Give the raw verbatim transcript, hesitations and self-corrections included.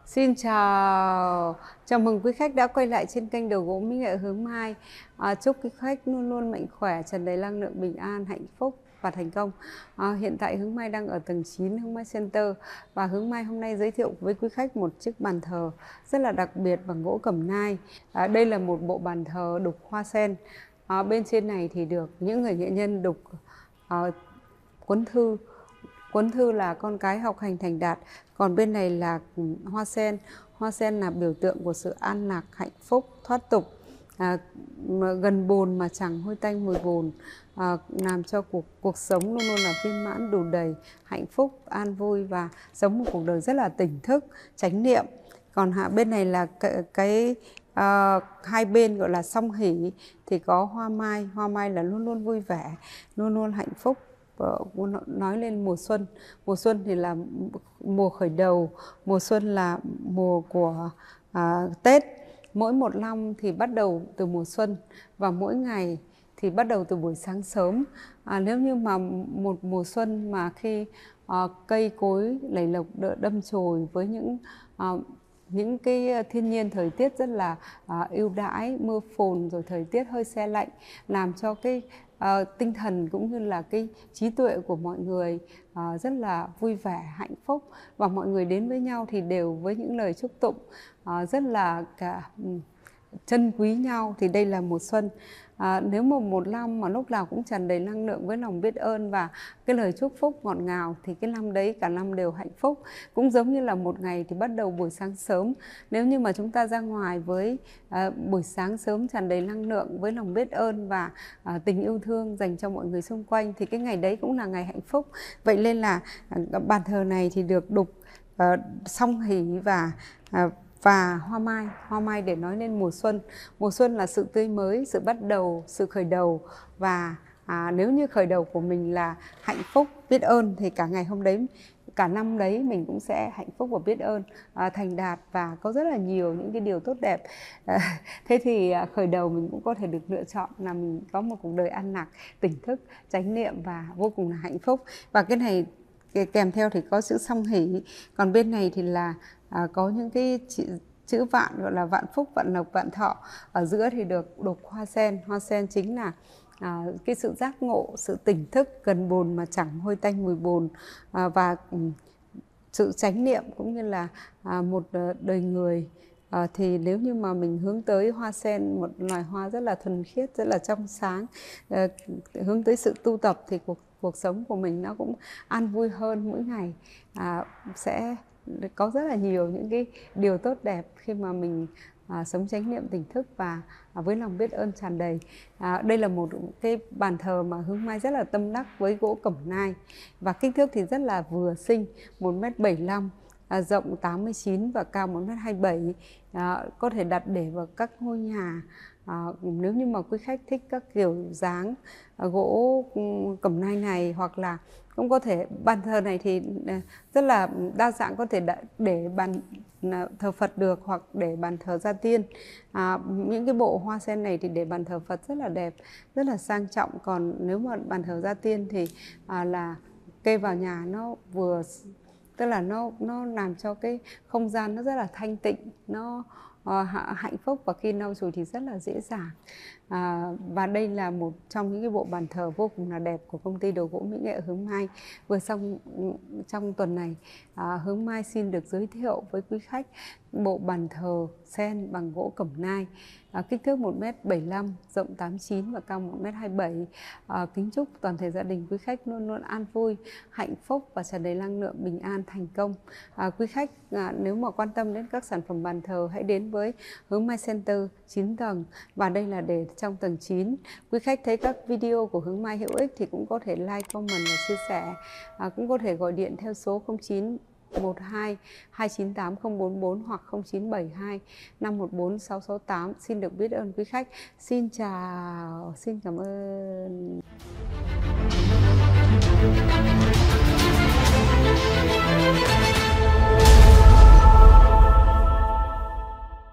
Xin chào, chào mừng quý khách đã quay lại trên kênh Đồ gỗ Mỹ nghệ Hướng Mai. À, chúc quý khách luôn luôn mạnh khỏe, tràn đầy năng lượng, bình an, hạnh phúc và thành công. À, hiện tại Hướng Mai đang ở tầng chín Hướng Mai Center và Hướng Mai hôm nay giới thiệu với quý khách một chiếc bàn thờ rất là đặc biệt bằng gỗ cẩm nai. À, đây là một bộ bàn thờ đục hoa sen. À, bên trên này thì được những người nghệ nhân đục à, cuốn thư. Cuốn thư là con cái học hành thành đạt, còn bên này là hoa sen. Hoa sen là biểu tượng của sự an lạc, hạnh phúc, thoát tục, à, gần bồn mà chẳng hôi tanh mùi bồn, à, làm cho cuộc cuộc sống luôn luôn là viên mãn, đủ đầy, hạnh phúc, an vui và sống một cuộc đời rất là tỉnh thức, chánh niệm. Còn hạ bên này là cái, cái uh, hai bên gọi là song hỷ thì có hoa mai. Hoa mai là luôn luôn vui vẻ, luôn luôn hạnh phúc. Nói lên mùa xuân, mùa xuân thì là mùa khởi đầu, mùa xuân là mùa của à, Tết. Mỗi một năm thì bắt đầu từ mùa xuân và mỗi ngày thì bắt đầu từ buổi sáng sớm. À, nếu như mà một mùa xuân mà khi à, cây cối lầy lộc đâm chồi với những à, những cái thiên nhiên thời tiết rất là à, ưu đãi, mưa phùn rồi thời tiết hơi se lạnh làm cho cái à, tinh thần cũng như là cái trí tuệ của mọi người à, rất là vui vẻ, hạnh phúc, và mọi người đến với nhau thì đều với những lời chúc tụng à, rất là cả trân quý nhau. Thì đây là mùa xuân. À, nếu mà một năm mà lúc nào cũng tràn đầy năng lượng với lòng biết ơn và cái lời chúc phúc ngọt ngào thì cái năm đấy cả năm đều hạnh phúc. Cũng giống như là một ngày thì bắt đầu buổi sáng sớm. Nếu như mà chúng ta ra ngoài với à, buổi sáng sớm tràn đầy năng lượng với lòng biết ơn và à, tình yêu thương dành cho mọi người xung quanh thì cái ngày đấy cũng là ngày hạnh phúc. Vậy nên là à, bàn thờ này thì được đục à, song hỷ và à, và hoa mai. Hoa mai để nói lên mùa xuân. Mùa xuân là sự tươi mới, sự bắt đầu, sự khởi đầu. Và à, nếu như khởi đầu của mình là hạnh phúc, biết ơn thì cả ngày hôm đấy, cả năm đấy mình cũng sẽ hạnh phúc và biết ơn, à, thành đạt và có rất là nhiều những cái điều tốt đẹp. À, thế thì à, khởi đầu mình cũng có thể được lựa chọn là mình có một cuộc đời an lạc, tỉnh thức, chánh niệm và vô cùng là hạnh phúc. Và cái này kèm theo thì có chữ song hỷ. Còn bên này thì là à, có những cái chữ, chữ vạn gọi là vạn phúc, vạn lộc, vạn thọ. Ở giữa thì được đục hoa sen. Hoa sen chính là à, cái sự giác ngộ, sự tỉnh thức, gần bồn mà chẳng hôi tanh mùi bồn, à, và um, sự chánh niệm cũng như là à, một đời người. À, thì nếu như mà mình hướng tới hoa sen, một loài hoa rất là thuần khiết, rất là trong sáng, à, hướng tới sự tu tập thì cuộc cuộc sống của mình nó cũng an vui hơn mỗi ngày, à, sẽ có rất là nhiều những cái điều tốt đẹp khi mà mình à, sống chánh niệm tỉnh thức và à, với lòng biết ơn tràn đầy. À, đây là một cái bàn thờ mà Hướng Mai rất là tâm đắc với gỗ cẩm nai và kích thước thì rất là vừa xinh, một mét bảy mươi lăm, à, rộng tám mươi chín và cao một mét hai mươi bảy, à, có thể đặt để vào các ngôi nhà. À, nếu như mà quý khách thích các kiểu dáng à, gỗ cẩm nai này, hoặc là cũng có thể bàn thờ này thì rất là đa dạng, có thể để bàn thờ Phật được hoặc để bàn thờ gia tiên. À, những cái bộ hoa sen này thì để bàn thờ Phật rất là đẹp, rất là sang trọng. Còn nếu mà bàn thờ gia tiên thì à, là kê vào nhà nó vừa, tức là nó nó làm cho cái không gian nó rất là thanh tịnh, nó uh, hạnh phúc và khi lau chùi thì rất là dễ dàng. À, và đây là một trong những cái bộ bàn thờ vô cùng là đẹp của công ty Đồ gỗ Mỹ nghệ Hướng Mai. Vừa xong trong tuần này, à, Hướng Mai xin được giới thiệu với quý khách bộ bàn thờ sen bằng gỗ cẩm nai, à, kích thước một mét bảy mươi lăm, rộng tám mươi chín và cao một mét hai mươi bảy. À, kính chúc toàn thể gia đình quý khách luôn luôn an vui, hạnh phúc và tràn đầy năng lượng, bình an, thành công. À, quý khách à, nếu mà quan tâm đến các sản phẩm bàn thờ hãy đến với Hướng Mai Center chín tầng, và đây là để trong tầng chín. Quý khách thấy các video của Hướng Mai hữu ích thì cũng có thể like, comment và chia sẻ. À, cũng có thể gọi điện theo số không chín một hai hai chín tám không bốn bốn hoặc không chín bảy hai năm một bốn sáu sáu tám. Xin được biết ơn quý khách. Xin chào, xin cảm ơn.